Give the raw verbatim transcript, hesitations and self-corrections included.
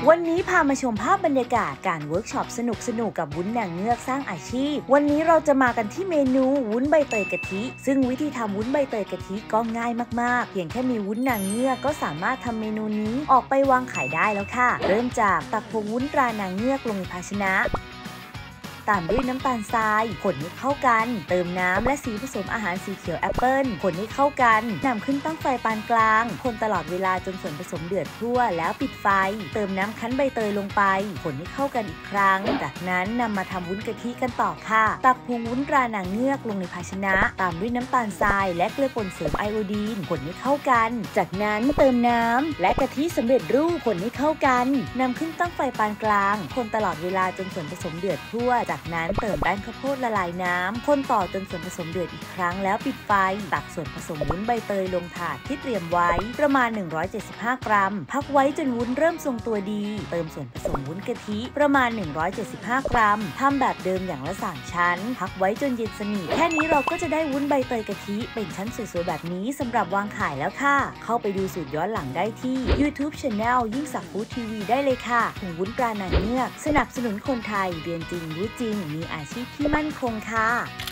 วันนี้พามาชมภาพบรรยากาศการเวิร์กช็อปสนุกๆกับวุ้นนางเงือกสร้างอาชีพวันนี้เราจะมากันที่เมนูวุ้นใบเตยกะทิซึ่งวิธีทำวุ้นใบเตยกะทิก็ง่ายมากๆเพียงแค่มีวุ้นนางเงือกก็สามารถทำเมนูนี้ออกไปวางขายได้แล้วค่ะเริ่มจากตักผงวุ้นตรานางเงือกลงในภาชนะตามด้วยน้ำตาลทรายคนให้เข้ากันเติมน้ำและสีผสมอาหารสีเขียวแอปเปิ้ลคนให้เข้ากันนำขึ้นตั้งไฟปานกลางคนตลอดเวลาจนส่วนผสมเดือดทั่วแล้วปิดไฟเติมน้ำคั้นใบเตยลงไปคนให้เข้ากันอีกครั้งจากนั้นนำมาทำวุ้นกะทิกันต่อค่ะตักผงวุ้นตรานางเงือกลงในภาชนะตามด้วยน้ำตาลทรายและเกลือป่นเสริมไอโอดีนคนให้เข้ากันจากนั้นเติมน้ำและกะทิสำเร็จรูปคนให้เข้ากันนำขึ้นตั้งไฟปานกลางคนตลอดเวลาจนส่วนผสมเดือดทั่วจากนั้นเติมแป้งข้าวโพดละลายน้ำคนต่อจนส่วนผสมเดือดอีกครั้งแล้วปิดไฟตักส่วนผสมวุ้นใบเตยลงถาดที่เตรียมไว้ประมาณหนึ่งร้อยเจ็ดสิบห้ากรัมพักไว้จนวุ้นเริ่มทรงตัวดีเติมส่วนผสมวุ้นกะทิประมาณหนึ่งร้อยเจ็ดสิบห้ากรัมทำแบบเดิมอย่างละสามชั้นพักไว้จนเย็นสนิทแค่นี้เราก็จะได้วุ้นใบเตยกะทิเป็นชั้นสวยๆแบบนี้สำหรับวางขายแล้วค่ะเข้าไปดูสูตรย้อนหลังได้ที่ YouTube Channel ยิ่งศักดิ์ฟู้ดทีวีได้เลยค่ะผงวุ้นตรานางเงือกสนับสนุนคนไทยเรียนจริงรู้จริงมีอาชีพที่มั่นคงค่ะ